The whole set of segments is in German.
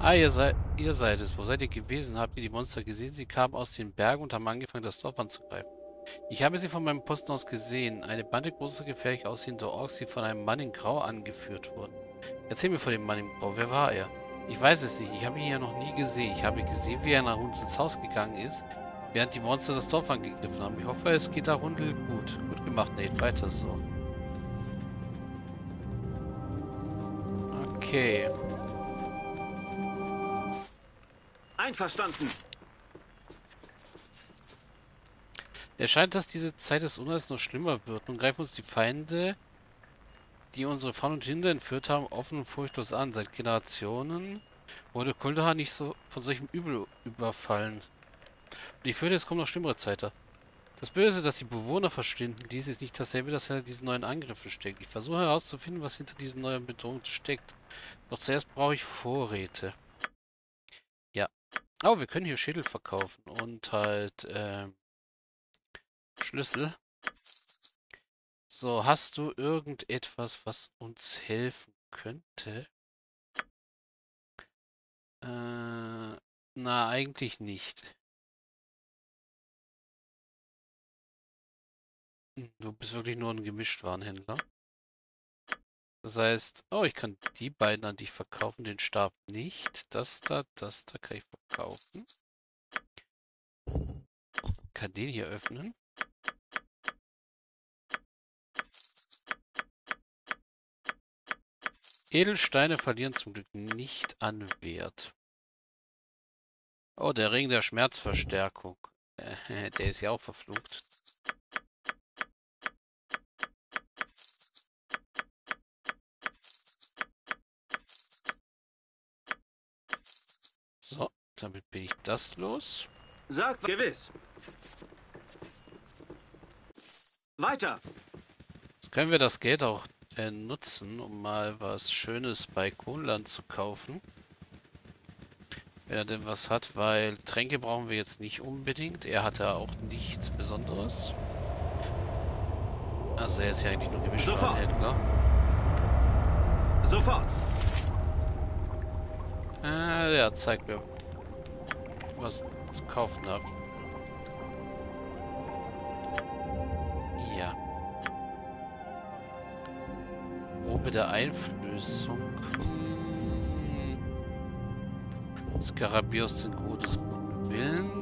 Ah, ihr seid es. Wo seid ihr gewesen? Habt ihr die Monster gesehen? Sie kamen aus den Bergen und haben angefangen, das Dorf anzugreifen. Ich habe sie von meinem Posten aus gesehen. Eine Bande großer, gefährlich aussehender Orks, die von einem Mann in Grau angeführt wurden. Erzähl mir von dem Mann in Grau. Wer war er? Ich weiß es nicht. Ich habe ihn ja noch nie gesehen. Ich habe gesehen, wie er nach uns ins Haus gegangen ist, während die Monster das Dorf angegriffen haben. Ich hoffe, es geht da Rundel gut. Gut gemacht, Nate. Weiter so. Okay. Einverstanden. Es scheint, dass diese Zeit des Unheils noch schlimmer wird. Nun greifen uns die Feinde, die unsere Frauen und Kinder entführt haben, offen und furchtlos an. Seit Generationen wurde Kuldahar nicht so von solchem Übel überfallen. Und ich fürchte, es kommen noch schlimmere Zeiten. Das Böse, das die Bewohner verschwinden ließ, ist nicht dasselbe, das hinter diesen neuen Angriffen steckt. Ich versuche herauszufinden, was hinter diesen neuen Bedrohungen steckt. Doch zuerst brauche ich Vorräte. Ja. Oh, wir können hier Schädel verkaufen und halt, Schlüssel. So, hast du irgendetwas, was uns helfen könnte? Na, eigentlich nicht. Du bist wirklich nur ein Gemischtwarenhändler. Das heißt, oh, ich kann die beiden an dich verkaufen, den Stab nicht. Das da kann ich verkaufen. Kann den hier öffnen. Edelsteine verlieren zum Glück nicht an Wert. Oh, der Ring der Schmerzverstärkung. Der ist ja auch verflucht. So, damit bin ich das los. Sag gewiss. Weiter. Jetzt können wir das Geld auch nutzen, um mal was Schönes bei Kronland zu kaufen. Wenn er denn was hat, weil Tränke brauchen wir jetzt nicht unbedingt. Er hat ja auch nichts Besonderes. Also er ist ja eigentlich nur Gemischtwarenhändler. Sofort. Ja, zeig mir, was ihr zu kaufen habt. Ja. Robe der Einflößung. Skarabios den Gru des guten Willen.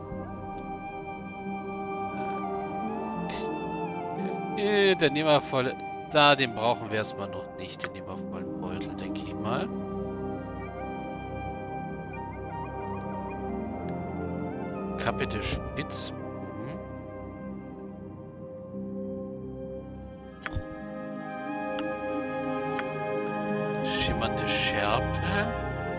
Der nehmervolle. Da, den brauchen wir erstmal noch nicht. Den nehmervollen Beutel, denke ich mal. Kappe der Spitzbuben. Schimmernde Schärpe.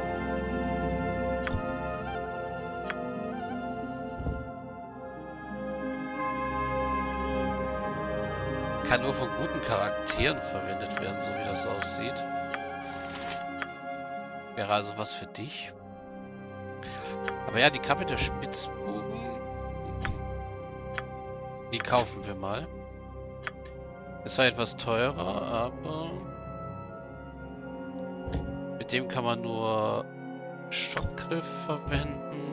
Kann nur von guten Charakteren verwendet werden, so wie das aussieht. Wäre also was für dich. Aber ja, die Kappe der Spitzbuben, die kaufen wir mal. Ist zwar etwas teurer, aber mit dem kann man nur Schockgriff verwenden.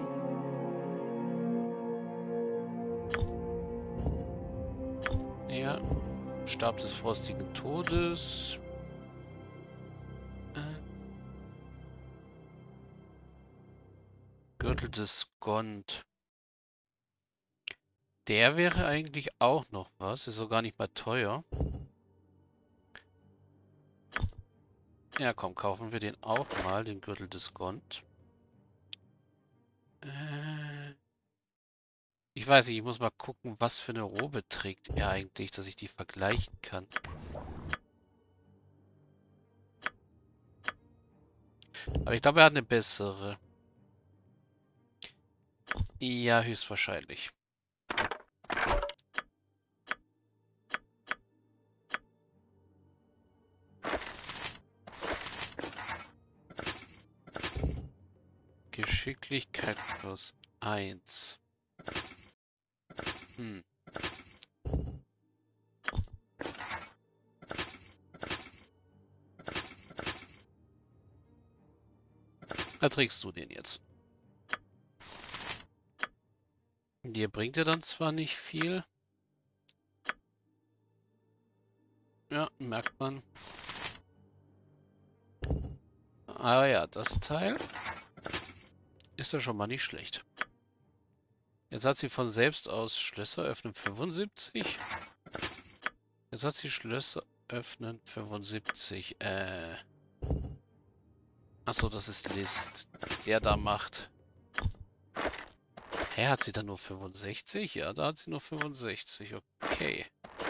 Ja. Stab des frostigen Todes. Gürtel des Gond. Der wäre eigentlich auch noch was. Ist sogar nicht mal teuer. Ja, komm, kaufen wir den auch mal, den Gürtel des Gond. Ich weiß nicht, ich muss mal gucken, was für eine Robe trägt er eigentlich, dass ich die vergleichen kann. Aber ich glaube, er hat eine bessere. Ja, höchstwahrscheinlich. Geschicklichkeit plus 1. Hm. Da trägst du den jetzt. Dir bringt er dann zwar nicht viel. Ja, merkt man. Aber ja, das Teil ist ja schon mal nicht schlecht. Jetzt hat sie von selbst aus Schlösser öffnen 75. Jetzt hat sie Schlösser öffnen 75. Achso, das ist List. Der da macht. Hä, hat sie dann nur 65? Ja, da hat sie nur 65. Okay.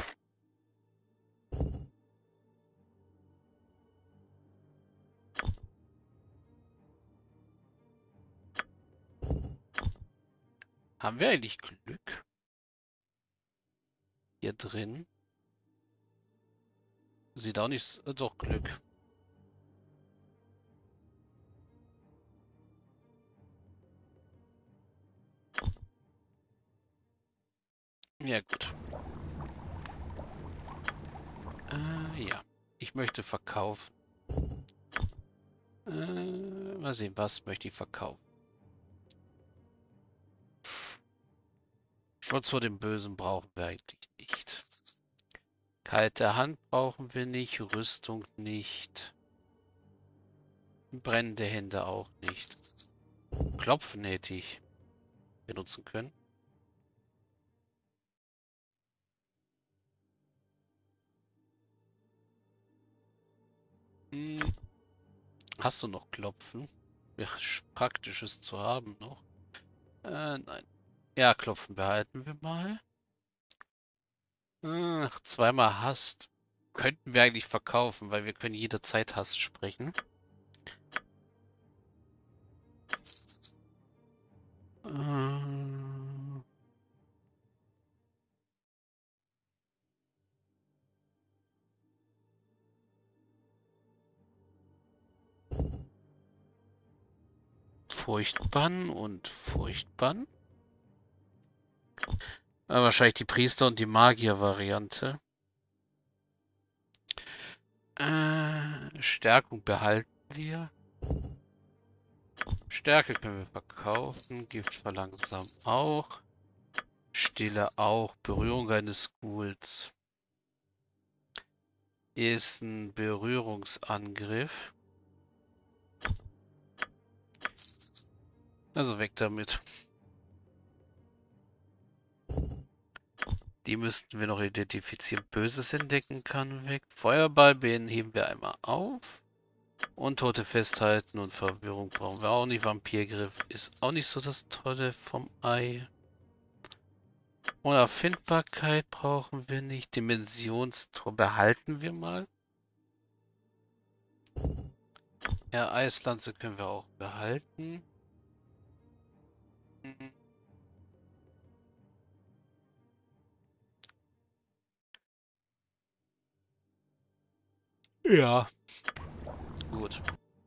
Haben wir eigentlich Glück? Hier drin? Sieht auch nicht... Doch, Glück. Ja, gut. Ja. Ich möchte verkaufen. Mal sehen, was möchte ich verkaufen? Schutz vor dem Bösen brauchen wir eigentlich nicht. Kalte Hand brauchen wir nicht. Rüstung nicht. Brennende Hände auch nicht. Klopfen hätte ich benutzen können. Hast du noch Klopfen? Wäre praktisches zu haben noch. Nein. Ja, Klopfen behalten wir mal. Ach, zweimal Hast. Könnten wir eigentlich verkaufen, weil wir können jederzeit Hast sprechen. Furchtbann und Furchtbann. Wahrscheinlich die Priester- und die Magier-Variante. Stärkung behalten wir. Stärke können wir verkaufen. Gift verlangsamen auch. Stille auch. Berührung eines Ghouls. Ist ein Berührungsangriff. Also weg damit. Die müssten wir noch identifizieren. Böses entdecken kann weg. Feuerball heben wir einmal auf. Untote festhalten und Verwirrung brauchen wir auch nicht. Vampirgriff ist auch nicht so das Tolle vom Ei. Unerfindbarkeit brauchen wir nicht. Dimensionstor behalten wir mal. Ja, Eislanze können wir auch behalten. Ja. Gut.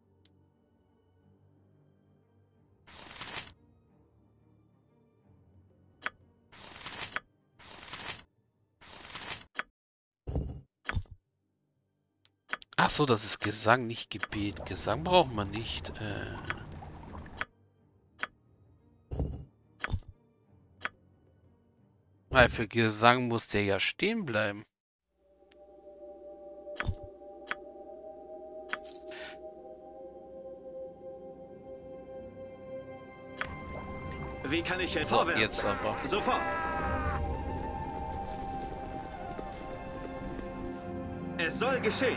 Ach so, das ist Gesang, nicht Gebet. Gesang braucht man nicht. Weil für Gesang muss der ja stehen bleiben. Wie kann ich helfen? So, Vorwärts. jetzt aber. Sofort. Es soll geschehen.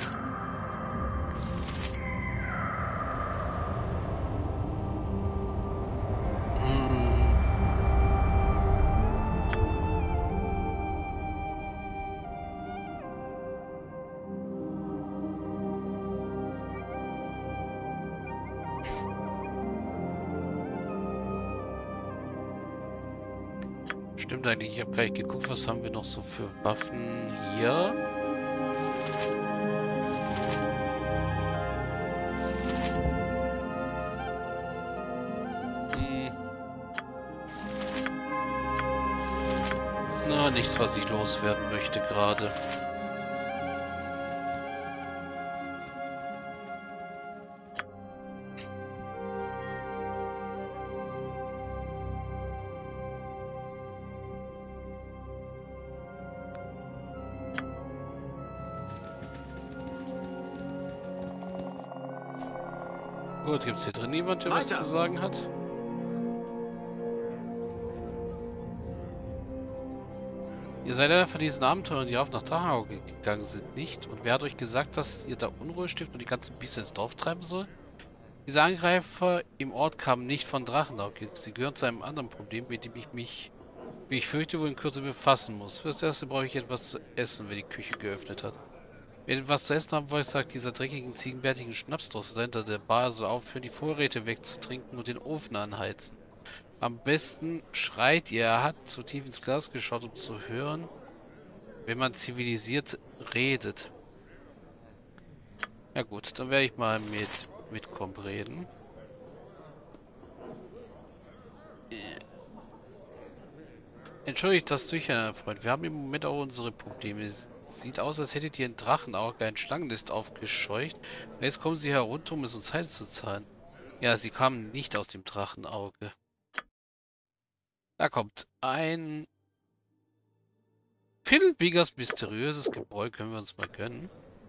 Stimmt eigentlich, ich habe gar nicht geguckt, was haben wir noch so für Waffen hier. Na, nichts, was ich loswerden möchte gerade. Gut, gibt es hier drin jemand, der was Weiter. zu sagen hat? Ihr seid einer von diesen Abenteuern, die auf nach Dachau gegangen sind, nicht? Und wer hat euch gesagt, dass ihr da Unruhe stiftet und die ganzen Biester ins Dorf treiben soll? Diese Angreifer im Ort kamen nicht von Drachenau. Sie gehören zu einem anderen Problem, mit dem ich mich, wie ich fürchte, wohl in Kürze befassen muss. Fürs Erste brauche ich etwas zu essen, wenn die Küche geöffnet hat. Wenn ihr etwas zu essen haben wollt, sagt dieser dreckigen, ziegenbärtigen Schnapsdrossel hinter der Bar so aufhören, die Vorräte wegzutrinken und den Ofen anheizen. Am besten schreit ihr. Er hat zu tief ins Glas geschaut, um zu hören, wenn man zivilisiert redet. Ja gut, dann werde ich mal mit Comp reden. Entschuldigt das Durcheinander, Freund. Wir haben im Moment auch unsere Probleme. Es sieht aus, als hättet ihr ein Drachenauge ein Schlangennest aufgescheucht. Und jetzt kommen sie herunter, um es uns heimzuzahlen. Ja, sie kamen nicht aus dem Drachenauge. Da kommt ein Fiddlebiggers mysteriöses Gebräu. Können wir uns mal gönnen.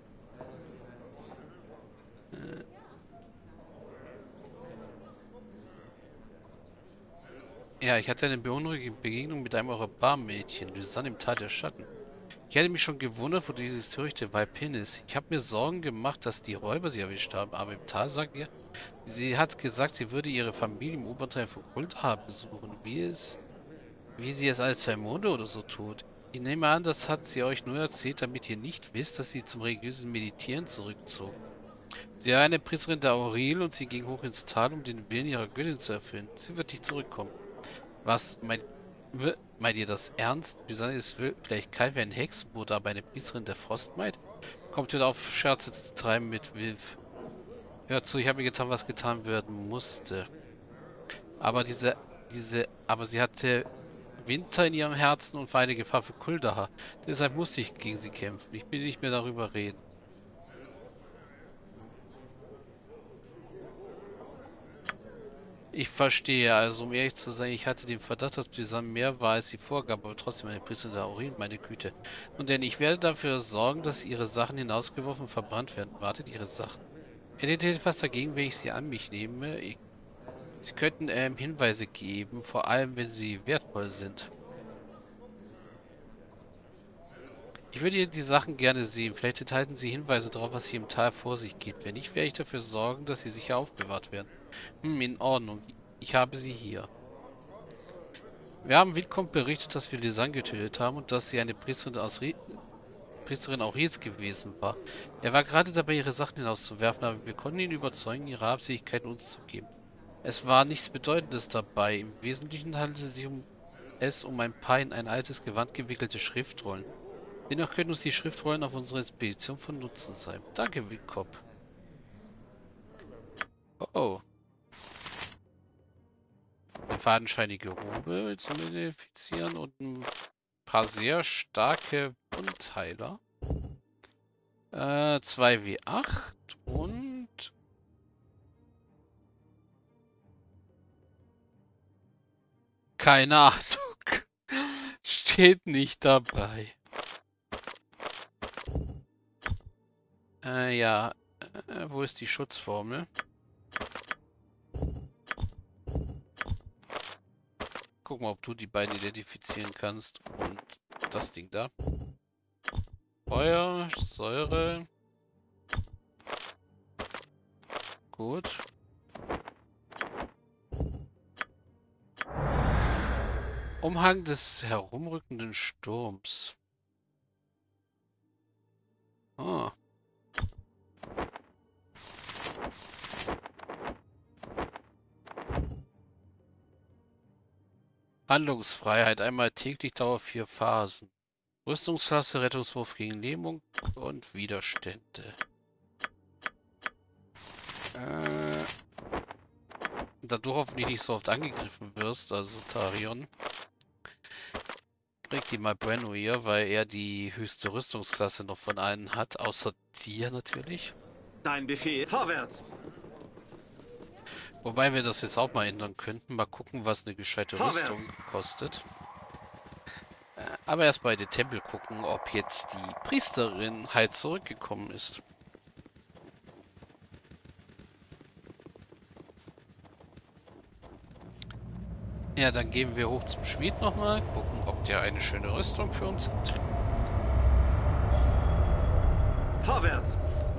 Ja, ich hatte eine beunruhigende Begegnung mit einem eurer Barmädchen, Lysanne im Tal der Schatten. Ich hätte mich schon gewundert, wo dieses törichte Weib hin ist. Ich habe mir Sorgen gemacht, dass die Räuber sie erwischt haben, aber im Tal sagt ihr, sie hat gesagt, sie würde ihre Familie im Oberteil von Kuldra besuchen, wie sie es alle 2 Monate oder so tut. Ich nehme an, das hat sie euch nur erzählt, damit ihr nicht wisst, dass sie zum religiösen Meditieren zurückzog. Sie war eine Priesterin der Auril und sie ging hoch ins Tal, um den Willen ihrer Göttin zu erfüllen. Sie wird nicht zurückkommen. Was, meint ihr das ernst? Lysanne ist vielleicht kalt wie ein Hexenbote, aber eine Priesterin der Frostmaid? Kommt wieder auf, Scherze zu treiben mit Wilf. Hört zu, ich habe getan, was getan werden musste. Aber aber sie hatte Winter in ihrem Herzen und war eine Gefahr für Kuldahar. Deshalb musste ich gegen sie kämpfen. Ich will nicht mehr darüber reden. Ich verstehe, also um ehrlich zu sein, ich hatte den Verdacht, dass Lysanne mehr war, als sie vorgab, aber trotzdem eine Prise der Urin, meine Güte. Und denn ich werde dafür sorgen, dass ihre Sachen hinausgeworfen und verbrannt werden. Wartet, ihre Sachen. Hättet ihr etwas dagegen, wenn ich sie an mich nehme? Sie könnten Hinweise geben, vor allem wenn sie wertvoll sind. Ich würde die Sachen gerne sehen. Vielleicht enthalten sie Hinweise darauf, was hier im Tal vor sich geht. Wenn nicht, werde ich dafür sorgen, dass sie sicher aufbewahrt werden. In Ordnung. Ich habe sie hier. Wir haben Witcomb berichtet, dass wir Lysanne getötet haben und dass sie eine Priesterin Aurils gewesen war. Er war gerade dabei, ihre Sachen hinauszuwerfen, aber wir konnten ihn überzeugen, ihre Absichtlichkeiten uns zu geben. Es war nichts Bedeutendes dabei. Im Wesentlichen handelte es um ein paar in ein altes Gewand gewickelte Schriftrollen. Dennoch können uns die Schriftrollen auf unserer Expedition von Nutzen sein. Danke, Witcomb. Oh, oh. Eine fadenscheinige Robe zum Identifizieren und ein paar sehr starke Wundheiler. 2W8 und keine Ahnung. Steht nicht dabei. Ja. Wo ist die Schutzformel? Guck mal, ob du die beiden identifizieren kannst. Und das Ding da. Feuer, Säure. Gut. Umhang des herumrückenden Sturms. Ah. Handlungsfreiheit. Einmal täglich, Dauer 4 Phasen. Rüstungsklasse, Rettungswurf gegen Lähmung und Widerstände. Da du hoffentlich nicht so oft angegriffen wirst, also Tarion, kriegt die mal Brenno hier, weil er die höchste Rüstungsklasse noch von allen hat, außer dir natürlich. Dein Befehl. Vorwärts. Wobei wir das jetzt auch mal ändern könnten. Mal gucken, was eine gescheite Rüstung kostet. Aber erst bei den Tempel gucken, ob jetzt die Priesterin halt zurückgekommen ist. Ja, dann gehen wir hoch zum Schmied nochmal, gucken, ob der eine schöne Rüstung für uns hat. Vorwärts!